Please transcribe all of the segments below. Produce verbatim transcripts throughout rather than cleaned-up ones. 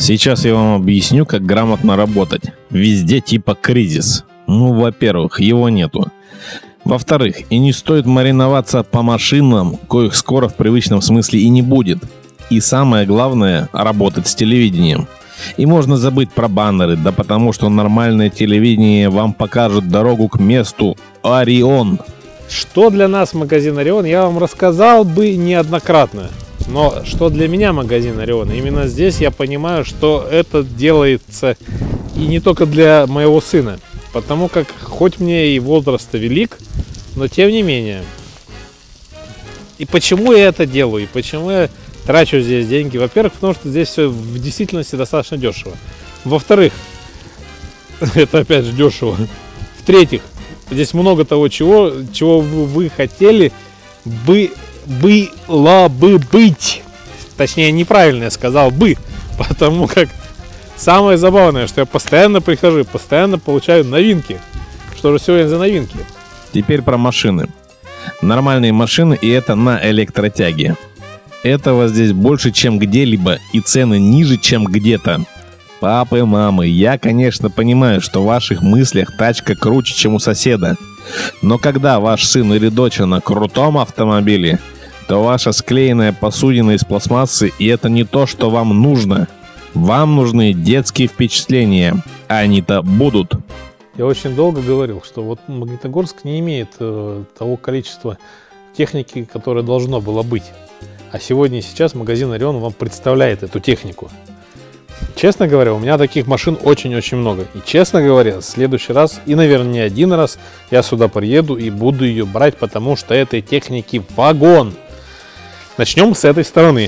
Сейчас я вам объясню, как грамотно работать. Везде типа кризис. Ну, во-первых, его нету. Во-вторых, и не стоит мариноваться по машинам, коих скоро в привычном смысле и не будет. И самое главное, работать с телевидением. И можно забыть про баннеры, да потому что нормальное телевидение вам покажет дорогу к месту Орион. Что для нас магазин Орион, я вам рассказал бы неоднократно. Но что для меня магазин Орион? Именно здесь я понимаю, что это делается и не только для моего сына. Потому как, хоть мне и возраст велик, но тем не менее. И почему я это делаю? И почему я трачу здесь деньги? Во-первых, потому что здесь все в действительности достаточно дешево. Во-вторых, это опять же дешево. В-третьих, здесь много того, чего, чего вы хотели бы было бы быть. Точнее, неправильно я сказал бы. Потому как самое забавное, что я постоянно прихожу и постоянно получаю новинки. Что же сегодня за новинки? Теперь про машины. Нормальные машины, и это на электротяге. Этого здесь больше, чем где-либо, и цены ниже, чем где-то. Папы, мамы, я, конечно, понимаю, что в ваших мыслях тачка круче, чем у соседа. Но когда ваш сын или дочь на крутом автомобиле, то ваша склеенная посудина из пластмассы, и это не то, что вам нужно. Вам нужны детские впечатления, а они-то будут. Я очень долго говорил, что вот Магнитогорск не имеет э, того количества техники, которое должно было быть. А сегодня и сейчас магазин Орион вам представляет эту технику. Честно говоря, у меня таких машин очень-очень много. И честно говоря, в следующий раз, и, наверное, не один раз, я сюда приеду и буду ее брать, потому что этой техники вагон. Начнем с этой стороны.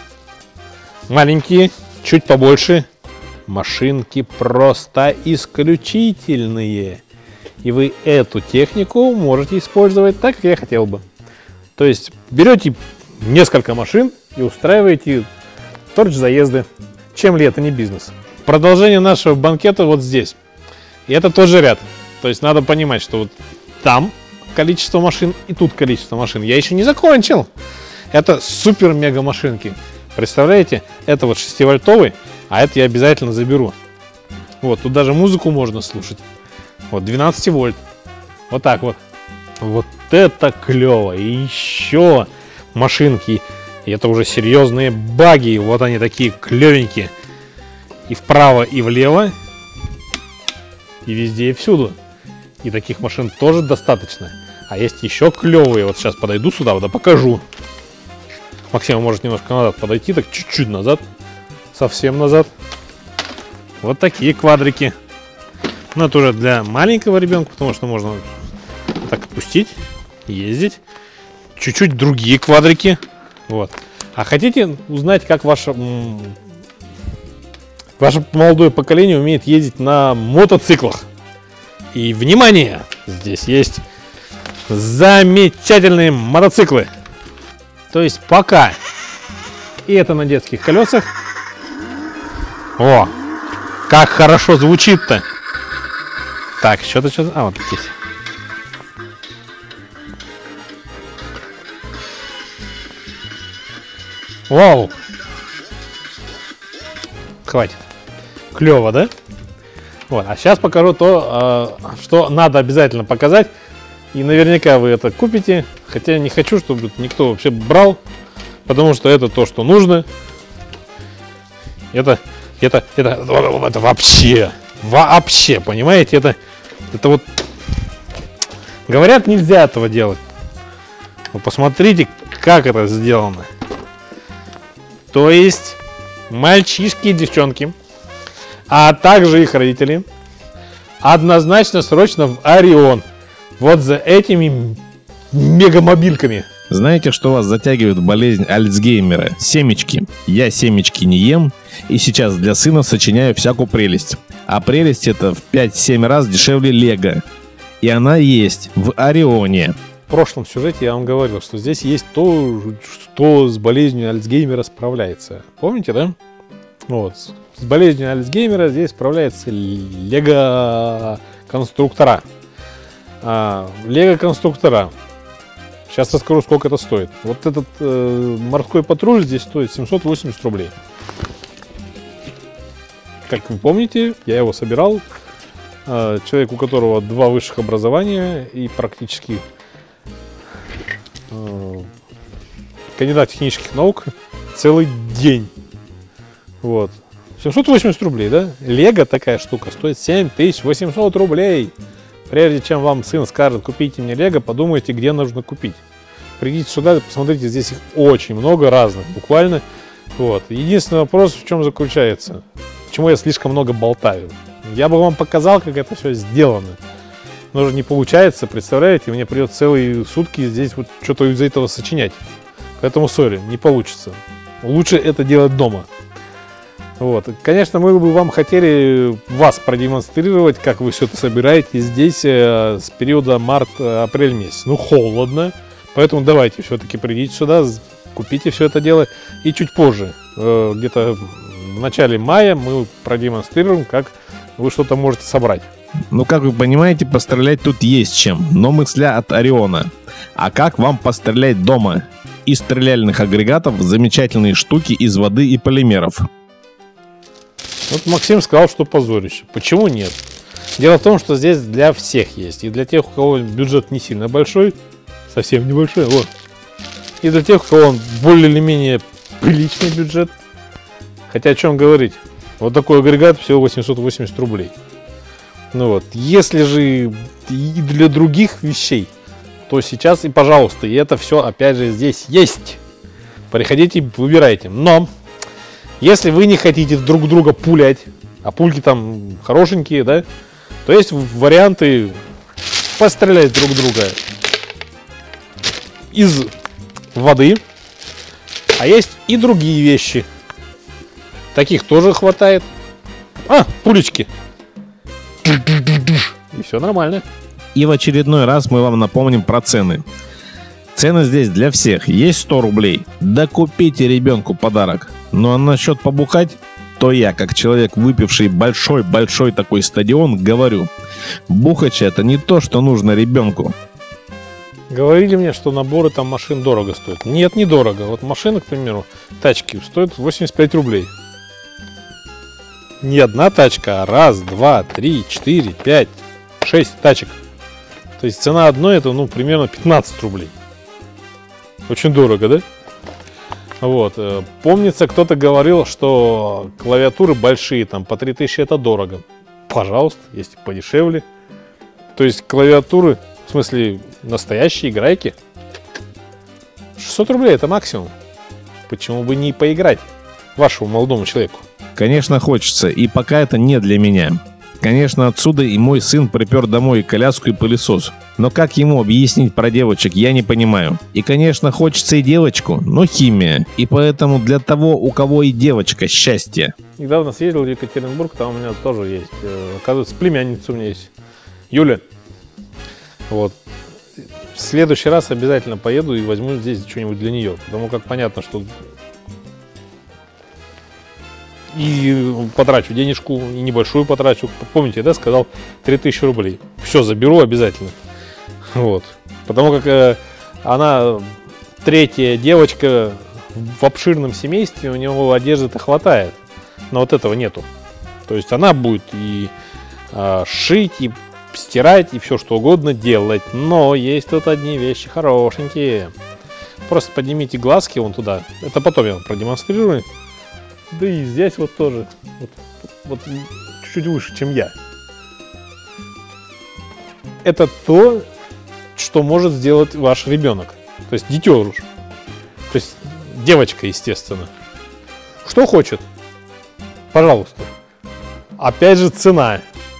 Маленькие, чуть побольше. Машинки просто исключительные. И вы эту технику можете использовать так, как я хотел бы. То есть берете несколько машин и устраиваете торч-заезды. Чем ли это не бизнес? Продолжение нашего банкета вот здесь. И это тоже ряд. То есть надо понимать, что вот там количество машин и тут количество машин. Я еще не закончил. Это супер-мега машинки. Представляете? Это вот шестивольтовый, а это я обязательно заберу. Вот, тут даже музыку можно слушать. Вот, двенадцать вольт. Вот так вот. Вот это клево. И еще машинки. И это уже серьезные баги. Вот они такие клевенькие. И вправо, и влево. И везде, и всюду. И таких машин тоже достаточно. А есть еще клевые. Вот сейчас подойду сюда, вот покажу. Максим может немножко назад подойти. Так чуть-чуть назад. Совсем назад. Вот такие квадрики. Но это уже для маленького ребенка, потому что можно так отпустить, ездить. Чуть-чуть другие квадрики. Вот. А хотите узнать, как ваше, ваше молодое поколение умеет ездить на мотоциклах? И, внимание! Здесь есть замечательные мотоциклы. То есть пока. И это на детских колесах. О! Как хорошо звучит-то! Так, что-то, что-то... А, вот здесь. Вау! Хватит. Клево, да? Вот. А сейчас покажу то, что надо обязательно показать. И наверняка вы это купите. Хотя я не хочу, чтобы никто вообще брал. Потому что это то, что нужно. Это, это, это, это вообще, вообще, понимаете? Это, это вот... Говорят, нельзя этого делать. Но посмотрите, как это сделано. То есть мальчишки и девчонки, а также их родители, однозначно срочно в Орион. Вот за этими мегамобильками. Знаете, что вас затягивает в болезнь Альцгеймера? Семечки. Я семечки не ем, и сейчас для сына сочиняю всякую прелесть. А прелесть это в пять-семь раз дешевле Лего. И она есть в Орионе. В прошлом сюжете я вам говорил, что здесь есть то, что с болезнью Альцгеймера справляется. Помните, да? Вот. С болезнью Альцгеймера здесь справляется Лего-конструктора. А, Лего-конструктора. Сейчас расскажу, сколько это стоит. Вот этот э, морской патруль здесь стоит семьсот восемьдесят рублей. Как вы помните, я его собирал. Человек, у которого два высших образования и практически кандидат технических наук, целый день. Вот. семьсот восемьдесят рублей, да? Лего такая штука стоит семь тысяч восемьсот рублей. Прежде чем вам сын скажет, купите мне Лего, подумайте, где нужно купить. Придите сюда, посмотрите, здесь их очень много разных, буквально. Вот. Единственный вопрос в чем заключается? Почему я слишком много болтаю? Я бы вам показал, как это все сделано. Но же не получается, представляете? Мне придется целые сутки здесь вот что-то из этого сочинять. Поэтому, сори, не получится. Лучше это делать дома. Вот. Конечно, мы бы вам хотели вас продемонстрировать, как вы все это собираете здесь э, с периода март-апрель месяц. Ну, холодно, поэтому давайте все-таки придите сюда, купите все это дело. И чуть позже, э, где-то в начале мая, мы продемонстрируем, как вы что-то можете собрать. Ну, как вы понимаете, пострелять тут есть чем, но мысля от Ориона. А как вам пострелять дома? Из стреляльных агрегатов замечательные штуки из воды и полимеров. Вот Максим сказал, что позорище. Почему нет? Дело в том, что здесь для всех есть. И для тех, у кого бюджет не сильно большой, совсем небольшой, вот. И для тех, у кого он более или менее приличный бюджет. Хотя о чем говорить? Вот такой агрегат всего восемьсот восемьдесят рублей. Ну вот. Если же и для других вещей, то сейчас и пожалуйста, и это все опять же здесь есть. Приходите, выбирайте. Но если вы не хотите друг друга пулять, а пульки там хорошенькие, да, то есть варианты пострелять друг друга из воды, а есть и другие вещи. Таких тоже хватает. А, пулечки. И все нормально. И в очередной раз мы вам напомним про цены. Цены здесь для всех. Есть сто рублей. Да купите ребенку подарок. Ну а насчет побухать, то я, как человек, выпивший большой-большой такой стадион, говорю, бухач это не то, что нужно ребенку. Говорили мне, что наборы там машин дорого стоят. Нет, не дорого. Вот машины, к примеру, тачки стоят восемьдесят пять рублей. Не одна тачка, а раз, два, три, четыре, пять, шесть тачек. То есть цена одной это, ну, примерно пятнадцать рублей. Очень дорого, да? Вот. Помнится, кто-то говорил, что клавиатуры большие, там, по три тысячи это дорого. Пожалуйста, есть подешевле. То есть клавиатуры, в смысле, настоящие играйки, шестьсот рублей это максимум. Почему бы не поиграть вашему молодому человеку? Конечно, хочется, и пока это не для меня. Конечно, отсюда и мой сын припер домой и коляску, и пылесос. Но как ему объяснить про девочек, я не понимаю. И, конечно, хочется и девочку, но химия. И поэтому для того, у кого и девочка, счастье. Недавно съездил в Екатеринбург, там у меня тоже есть. Оказывается, племянница у меня есть. Юля. Вот. В следующий раз обязательно поеду и возьму здесь что-нибудь для нее. Потому как понятно, что и потрачу денежку, и небольшую потрачу. Помните, да, сказал три тысячи рублей. Все, заберу обязательно. Вот. Потому как э, она третья девочка в обширном семействе, у него одежды-то хватает. Но вот этого нету. То есть она будет и э, шить, и стирать, и все что угодно делать. Но есть тут одни вещи хорошенькие. Просто поднимите глазки вон туда. Это потом я вам продемонстрирую. Да и здесь вот тоже. Вот, вот чуть-чуть выше, чем я. Это то, что может сделать ваш ребенок. То есть детеныш. То есть девочка, естественно. Что хочет? Пожалуйста. Опять же цена.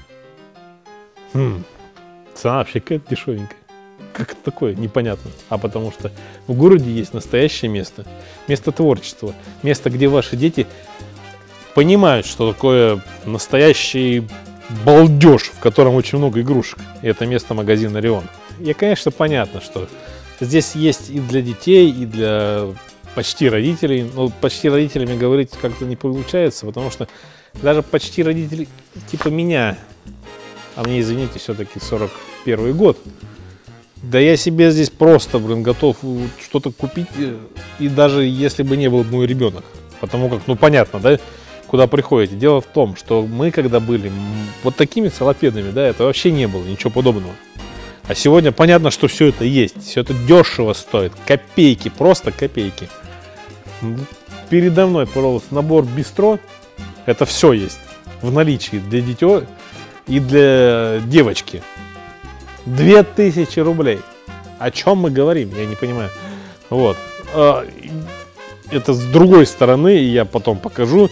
Хм. Цена вообще какая-то дешевенькая. Как это такое? Непонятно. А потому что в городе есть настоящее место. Место творчества. Место, где ваши дети понимают, что такое настоящий балдеж, в котором очень много игрушек. И это место магазина Орион. И, конечно, понятно, что здесь есть и для детей, и для почти родителей. Но почти родителями говорить как-то не получается, потому что даже почти родители типа меня, а мне, извините, все-таки сорок первый год, да я себе здесь просто, блин, готов что-то купить, и даже если бы не был мой ребенок. Потому как, ну понятно, да, куда приходите. Дело в том, что мы когда были вот такими салопедами, да, это вообще не было ничего подобного. А сегодня понятно, что все это есть. Все это дешево стоит. Копейки, просто копейки. Передо мной, пожалуйста, набор бистро. Это все есть в наличии для дитё и для девочки. Две тысячи рублей. О чем мы говорим? Я не понимаю. Вот. Это с другой стороны, я потом покажу.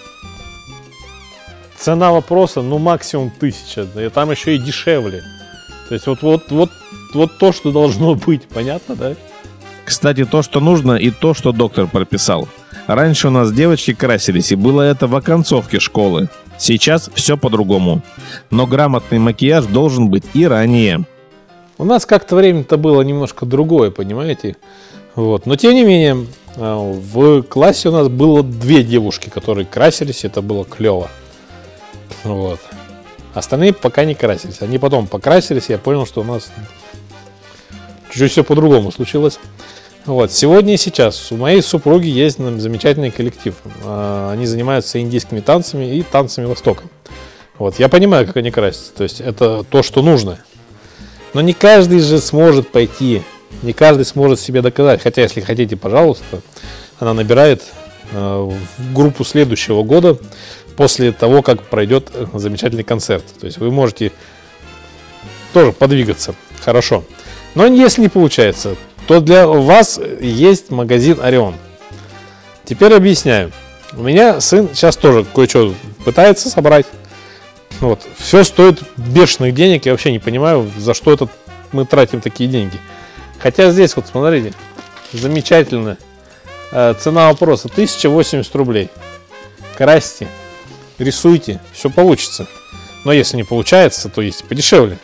Цена вопроса, ну, максимум тысяча. И там еще и дешевле. То есть вот, вот, вот, вот то, что должно быть. Понятно, да? Кстати, то, что нужно, и то, что доктор прописал. Раньше у нас девочки красились, и было это в оконцовке школы. Сейчас все по-другому. Но грамотный макияж должен быть и ранее. У нас как-то время-то было немножко другое, понимаете? Вот. Но тем не менее, в классе у нас было две девушки, которые красились, это было клево. Вот. Остальные пока не красились. Они потом покрасились, я понял, что у нас чуть-чуть все по-другому случилось. Вот. Сегодня и сейчас у моей супруги есть замечательный коллектив. Они занимаются индийскими танцами и танцами Востока. Вот. Я понимаю, как они красятся. То есть это то, что нужно. Но не каждый же сможет пойти, не каждый сможет себе доказать. Хотя, если хотите, пожалуйста, она набирает в группу следующего года, после того, как пройдет замечательный концерт. То есть вы можете тоже подвигаться. Хорошо. Но если не получается, то для вас есть магазин Орион. Теперь объясняю. У меня сын сейчас тоже кое-что пытается собрать. Вот. Все стоит бешеных денег. Я вообще не понимаю, за что это мы тратим такие деньги. Хотя здесь, вот смотрите, замечательно. Цена вопроса тысяча восемьдесят рублей. Красьте, рисуйте, все получится. Но если не получается, то есть подешевле.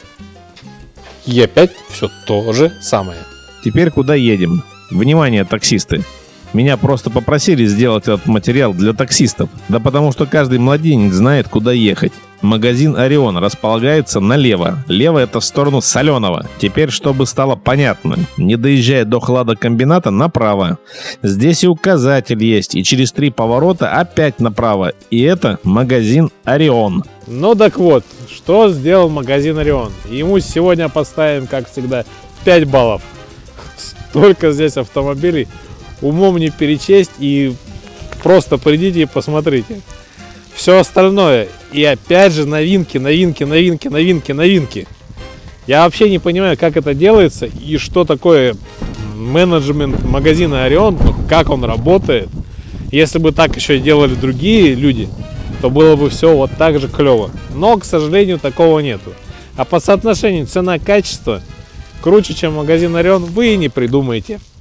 И опять все то же самое. Теперь куда едем? Внимание, таксисты! Меня просто попросили сделать этот материал для таксистов. Да потому что каждый младенец знает, куда ехать. Магазин Орион располагается налево. Лево — это в сторону Соленого. Теперь, чтобы стало понятно, не доезжая до хладокомбината, направо. Здесь и указатель есть, и через три поворота опять направо. И это магазин Орион. Ну так вот, что сделал магазин Орион? Ему сегодня поставим, как всегда, пять баллов. Столько здесь автомобилей. Умом не перечесть, и просто придите и посмотрите. Все остальное. И опять же новинки, новинки, новинки, новинки, новинки. Я вообще не понимаю, как это делается и что такое менеджмент магазина Орион, как он работает. Если бы так еще делали другие люди, то было бы все вот так же клево. Но, к сожалению, такого нету. А по соотношению цена-качество круче, чем магазин Орион, вы и не придумаете.